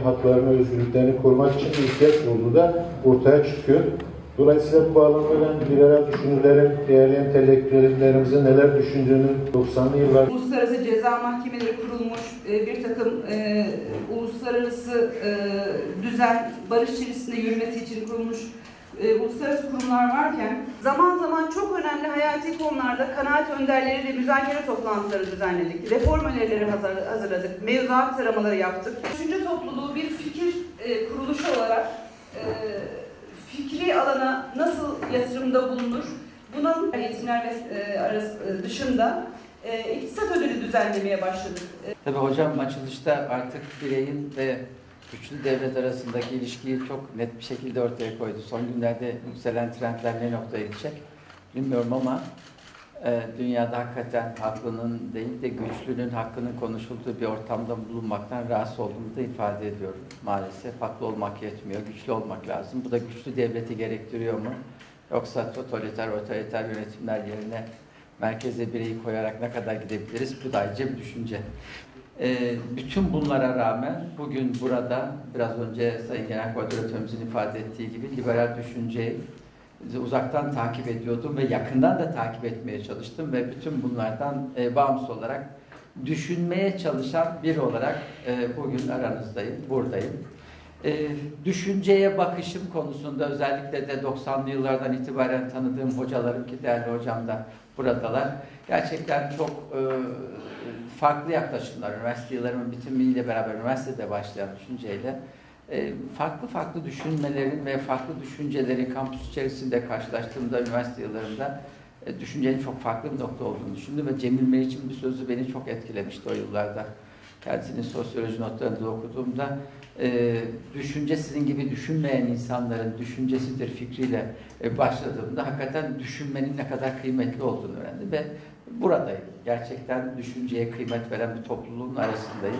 haklarını, özgürlüklerini korumak için bir ihtiyaç olduğu da ortaya çıkıyor. Dolayısıyla bu bağlamda ben liberal düşünürlerin, değerli entelektüellerimizin neler düşündüğünü 90'lı yıllar... Uluslararası ceza mahkemeleri kurulmuş, bir takım uluslararası düzen, barış içerisinde yürümesi için kurulmuş uluslararası kurumlar varken zaman zaman çok önemli hayati konularda kanaat önderleri ve müzakere toplantıları düzenledik. Reform önerileri hazırladık, mevzuat taramaları yaptık. Düşünce topluluğu bir fikir kuruluşu olarak fikri alana nasıl yatırımda bulunur? Bunun eğitimler dışında iktisat ödülü düzenlemeye başladık. Tabii hocam açılışta artık bireyin ve güçlü devlet arasındaki ilişkiyi çok net bir şekilde ortaya koydu. Son günlerde yükselen trendler ne noktaya gidecek bilmiyorum ama dünyada hakikaten haklının değil de güçlünün hakkının konuşulduğu bir ortamda bulunmaktan rahatsız olduğumu da ifade ediyorum. Maalesef haklı olmak yetmiyor, güçlü olmak lazım. Bu da güçlü devleti gerektiriyor mu? Yoksa totaliter, otoriter yönetimler yerine merkeze bireyi koyarak ne kadar gidebiliriz? Bu da ayrıca bir düşünce. Bütün bunlara rağmen bugün burada biraz önce Sayın Genel Koordinatörümüzün ifade ettiği gibi liberal düşünceyi uzaktan takip ediyordum ve yakından da takip etmeye çalıştım ve bütün bunlardan bağımsız olarak düşünmeye çalışan biri olarak bugün aranızdayım, buradayım. Düşünceye bakışım konusunda özellikle de 90'lı yıllardan itibaren tanıdığım hocalarım ki değerli hocam da buradalar. Gerçekten çok farklı yaklaşımlar, üniversite yıllarımın bitimiyle beraber üniversitede başlayan düşünceyle farklı düşünmelerin ve farklı düşüncelerin kampüs içerisinde karşılaştığımda üniversite yıllarında düşüncenin çok farklı bir nokta olduğunu düşündüm ve Cemil Meriç'in bir sözü beni çok etkilemişti o yıllarda. Kendisinin sosyoloji notlarında okuduğumda düşünce sizin gibi düşünmeyen insanların düşüncesidir fikriyle başladığımda hakikaten düşünmenin ne kadar kıymetli olduğunu öğrendim ve buradayım. Gerçekten düşünceye kıymet veren bir topluluğun arasındayım.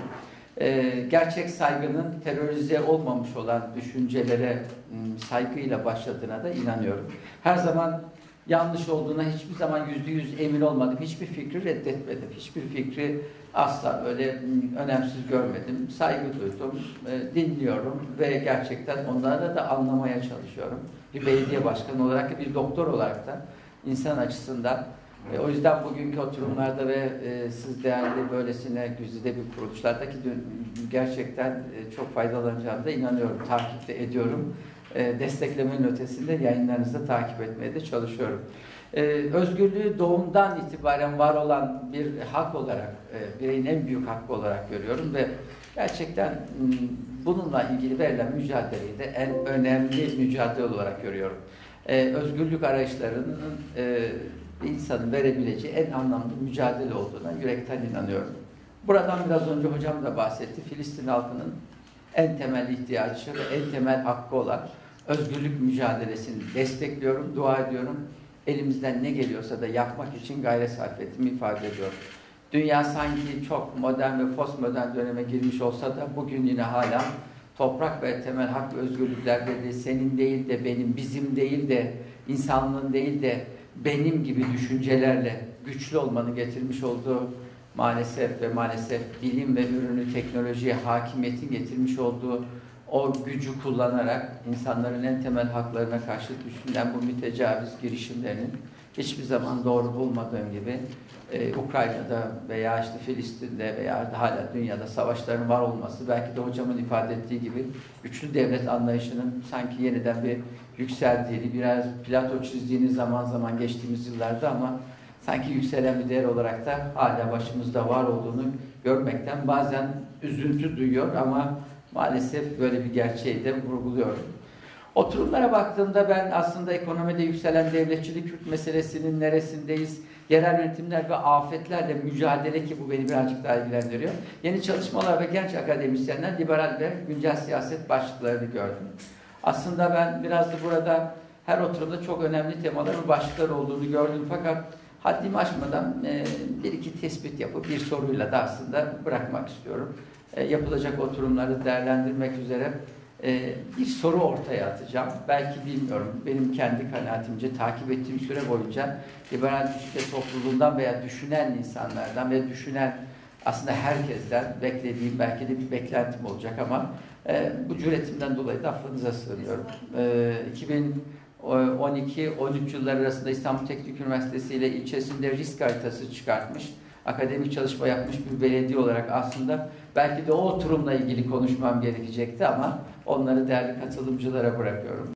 Gerçek saygının terörize olmamış olan düşüncelere saygıyla başladığına da inanıyorum. Her zaman yanlış olduğuna hiçbir zaman %100 emin olmadım. Hiçbir fikri reddetmedim. Hiçbir fikri asla böyle önemsiz görmedim. Saygı duydum, dinliyorum ve gerçekten onları da anlamaya çalışıyorum. Bir belediye başkanı olarak, bir doktor olarak da insan açısından. O yüzden bugünkü oturumlarda ve siz değerli böylesine güzide bir kuruluşlardaki gerçekten çok faydalanacağımda inanıyorum. Takip de ediyorum. Desteklemenin ötesinde yayınlarınızı takip etmeye de çalışıyorum. Özgürlüğü doğumdan itibaren var olan bir hak olarak, bireyin en büyük hakkı olarak görüyorum ve gerçekten bununla ilgili verilen mücadeleyi de en önemli mücadele olarak görüyorum. Özgürlük arayışlarının insanın verebileceği en anlamlı mücadele olduğuna yürekten inanıyorum. Buradan biraz önce hocam da bahsetti. Filistin halkının en temel ihtiyacı ve en temel hakkı olan özgürlük mücadelesini destekliyorum, dua ediyorum. Elimizden ne geliyorsa da yapmak için gayret sarf ettiğimi ifade ediyorum. Dünya sanki çok modern ve postmodern döneme girmiş olsa da bugün yine hala toprak ve temel hak ve özgürlükler dedi, senin değil de benim, bizim değil de, insanlığın değil de benim gibi düşüncelerle güçlü olmanın getirmiş olduğu maalesef bilim ve ürünü teknolojiye hakimiyetin getirmiş olduğu o gücü kullanarak insanların en temel haklarına karşı düşünülen bu mütecaviz girişimlerinin hiçbir zaman doğru bulmadığım gibi Ukrayna'da veya işte Filistin'de veya hala dünyada savaşların var olması belki de hocamın ifade ettiği gibi güçlü devlet anlayışının sanki yeniden bir yükseldiğini, biraz Plato çizdiğini zaman zaman geçtiğimiz yıllarda ama sanki yükselen bir değer olarak da hala başımızda var olduğunu görmekten bazen üzüntü duyuyor ama maalesef böyle bir gerçeği de vurguluyorum. Oturumlara baktığımda ben aslında ekonomide yükselen devletçilik Kürt meselesinin neresindeyiz, yerel yönetimler ve afetlerle mücadele ki bu beni birazcık daha ilgilendiriyor. Yeni çalışmalar ve genç akademisyenler liberal ve güncel siyaset başlıklarını gördüm. Aslında ben biraz da burada her oturumda çok önemli temalar ve başlıklar olduğunu gördüm fakat haddimi aşmadan bir iki tespit yapıp bir soruyla da aslında bırakmak istiyorum. Yapılacak oturumları değerlendirmek üzere bir soru ortaya atacağım. Belki bilmiyorum, benim kendi kanaatimce takip ettiğim süre boyunca liberal düşünce topluluğundan veya düşünen insanlardan ve düşünen aslında herkesten beklediğim, belki de bir beklentim olacak ama bu cüretimden dolayı da affınıza sığınıyorum. 2012-13 yılları arasında İstanbul Teknik Üniversitesi ile ilçesinde risk haritası çıkartmış, akademik çalışma yapmış bir belediye olarak aslında belki de o oturumla ilgili konuşmam gerekecekti ama onları değerli katılımcılara bırakıyorum.